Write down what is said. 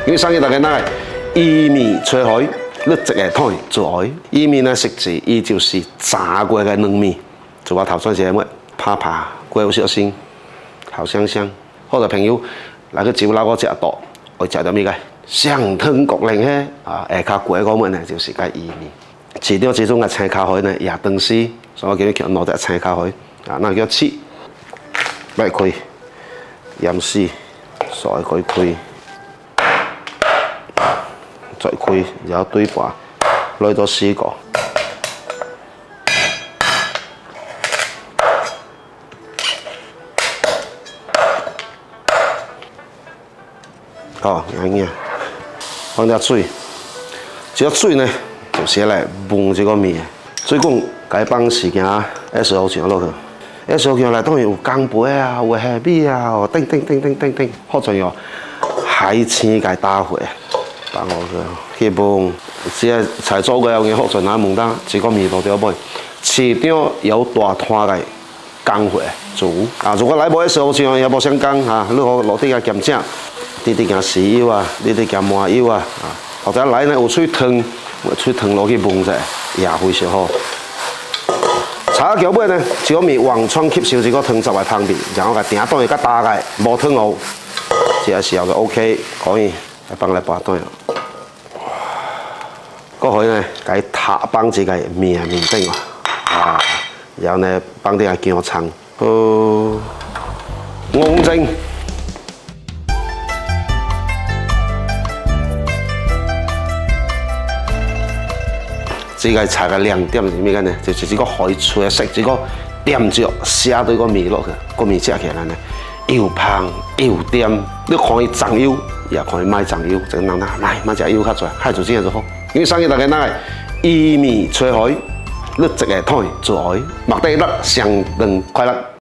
因为上日大家那薏米炊海，你一个汤做海。薏米呢食字，伊就是炸过的嫩米，做我头先是乜拍拍，过有小心，好香香。好多朋友来去酒楼我食到，我食到咩个？上汤国令嘿啊，下骹过嗰物呢就是个薏米。饲到这种嘅青咖海呢，也等死，所以我叫佢叫攞隻青咖海啊，那叫切，擺開，鹽絲，再開，再開，然後對半，來到4個。好，安尼啊，放啲水，這個水呢。就是來燜這個米，所以講該放時間SO醬落去，SO醬內當然有薑杯啊，有蝦米啊，叮，好重要。海鮮該打回，放落去，去燜。即個菜做過後，嘅好在哪燜得，這個味道就袂。市場有大攤嘅薑回煮啊，如果來無 SO醬，也無相干嚇，你好落啲嘅鹹醬，啲加豉油啊，啲加麻油啊，或者來呢有水湯。水湯落去燜者，也非常好。炒到尾呢，這個米完全吸收這個湯汁嘅湯味，然後個頂檔又較大個，無湯哦，這個時候就 OK， 可以放嚟擺檔。過去呢，該放這個麵頂啊，然後呢放啲個薑蔥，蕹蒸。這個菜嘅亮點是咩嘅呢？就是這個海菜嘅色，這個點着寫對個米落去，個米食起來呢又香又甜。你可以醬油，也可以買醬油，就人啦，買隻油較濟，海做這樣就好。因為上日大家那個薏米炊海，你一個湯做海，目的樂相當快樂。